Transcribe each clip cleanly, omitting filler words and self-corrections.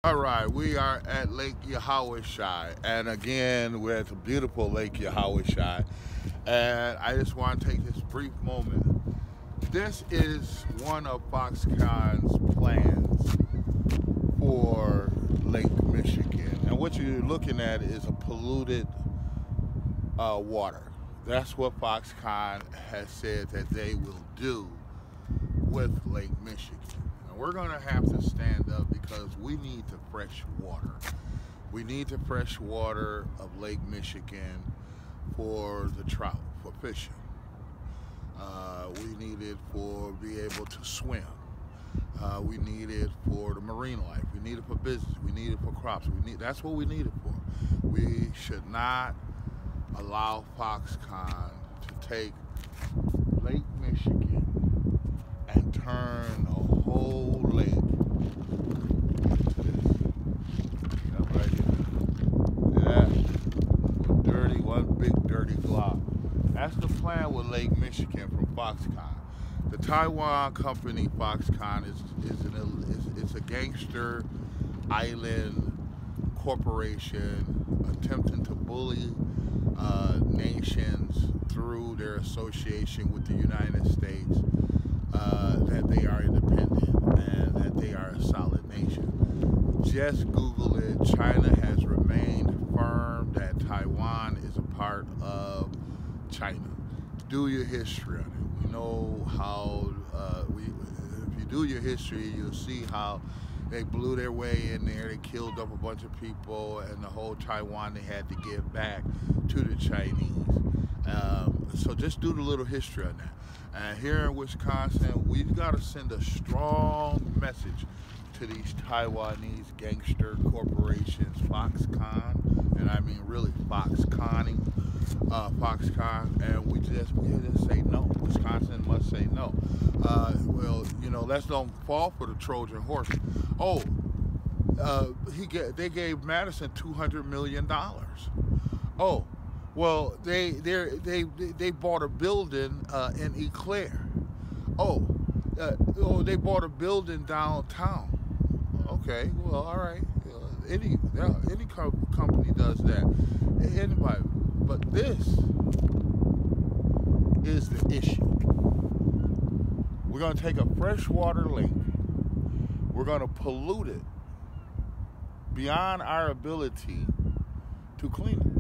All right, we are at Lake Yahwauhshi, and again, we're at the beautiful Lake Yahwauhshi, and I just want to take this brief moment. This is one of Foxconn's plans for Lake Michigan, and what you're looking at is a polluted water. That's what Foxconn has said that they will do with Lake Michigan. We're going to have to stand up because we need the fresh water. We need the fresh water of Lake Michigan for the trout, for fishing. We need it for be able to swim. We need it for the marine life. We need it for business. We need it for crops. That's what we need it for. We should not allow Foxconn to take Lake Michigan and turn a whole lake into this. That right here. Yeah. Dirty, one big dirty glob. That's the plan with Lake Michigan from Foxconn. The Taiwan company Foxconn is a gangster island corporation attempting to bully nations through their association with the United States. That they are independent and that they are a solid nation. Just Google it. China has remained firm that Taiwan is a part of China. Do your history on it. We know how, if you do your history, you'll see how they blew their way in there. They killed up a bunch of people, and the whole Taiwan they had to give back to the Chinese. So just do the little history on that. And here in Wisconsin, we've got to send a strong message to these Taiwanese gangster corporations, Foxconn, and I mean really Foxconn, and we just say no. Wisconsin must say no. Well, you know, let's don't fall for the Trojan horse. Oh, they gave Madison $200 million. Oh. Well, they bought a building in Eau Claire. They bought a building downtown. Okay, well, all right. Any company does that. Anybody, but this is the issue. We're going to take a freshwater lake. We're going to pollute it beyond our ability to clean it.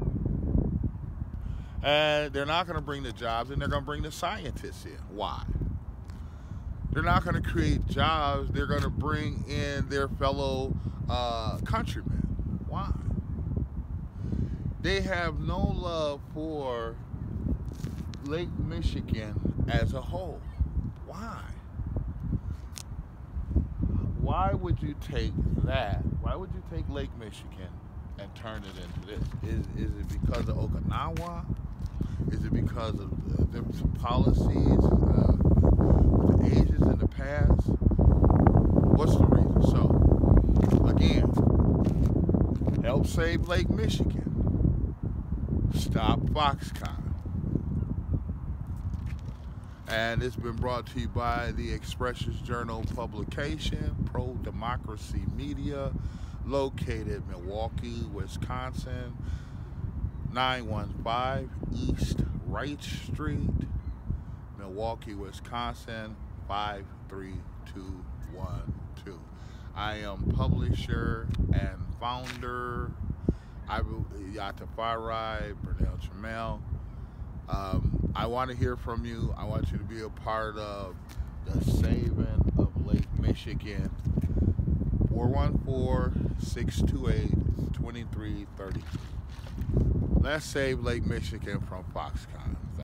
And they're not going to bring the jobs, and they're going to bring the scientists in. Why? They're not going to create jobs. They're going to bring in their fellow countrymen. Why? They have no love for Lake Michigan as a whole. Why? Why would you take that? Why would you take Lake Michigan and turn it into this? Is it because of Okinawa? Is it because of different policies with the Asians in the past? What's the reason? So, again, help save Lake Michigan. Stop Foxconn. And it's been brought to you by the Expressions Journal publication, Pro-Democracy Media, located Milwaukee, Wisconsin, 915 East Wright Street, Milwaukee, Wisconsin, 53212. I am publisher and founder. Yahwauhshi, Bernal Chamel. I want to hear from you. I want you to be a part of the saving of Lake Michigan. 414-628-2330. Let's save Lake Michigan from Foxconn.